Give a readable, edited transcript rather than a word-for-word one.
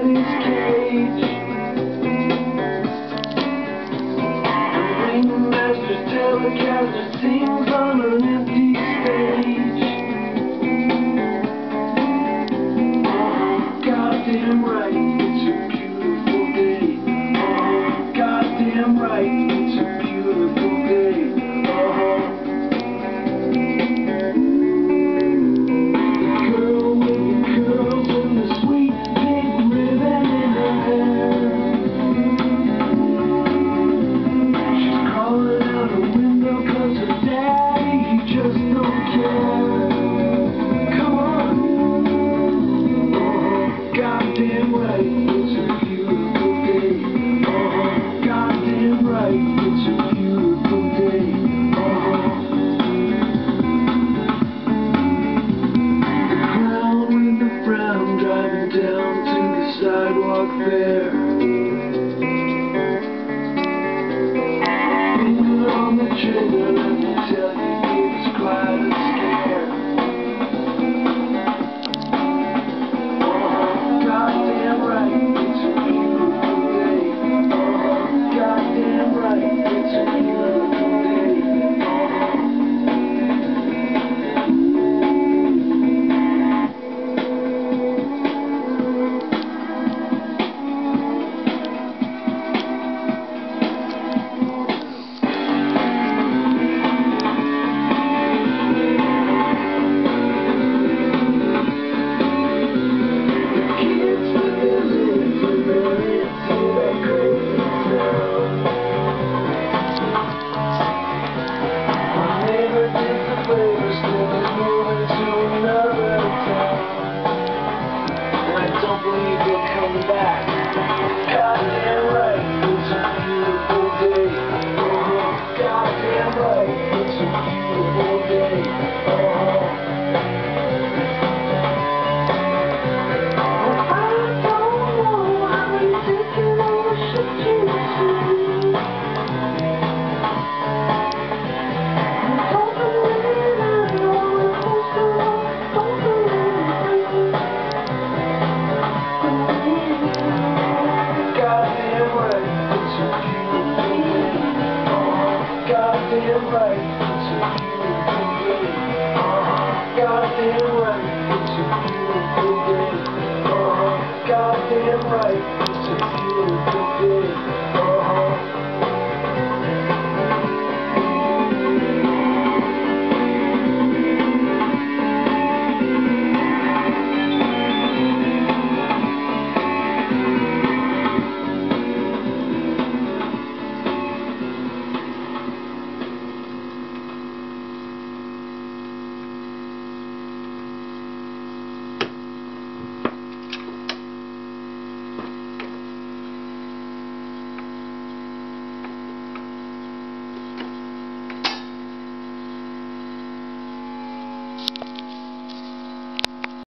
his cage. The ringmaster Telecaster sings on an empty stage. Goddamn right, it's a beautiful day. Goddamn right, it's a beautiful day. The girl with the curls and the sweet pink ribbon in her hair. She's crawling out a window 'cause her daddy, he just don't care. Come on. Goddamn right, it's a beautiful day. Goddamn right, it's a beautiful day. The clown with the frown driving down to the sidewalk there. Finger on the trigger, let me tell you, it's quite a scare. Goddamn right, it's a beautiful day. Goddamn right, it's a beautiful day. Don't believe you're coming back. Goddamn right, it's a beautiful day. Goddamn right, it's a beautiful day. I don't know how ridiculous it is. Don't believe it, don't believe it. Goddamn right, it's a beautiful day. Goddamn right, it's a beautiful day. Goddamn right, it's a beautiful day. Goddamn right, it's a beautiful day.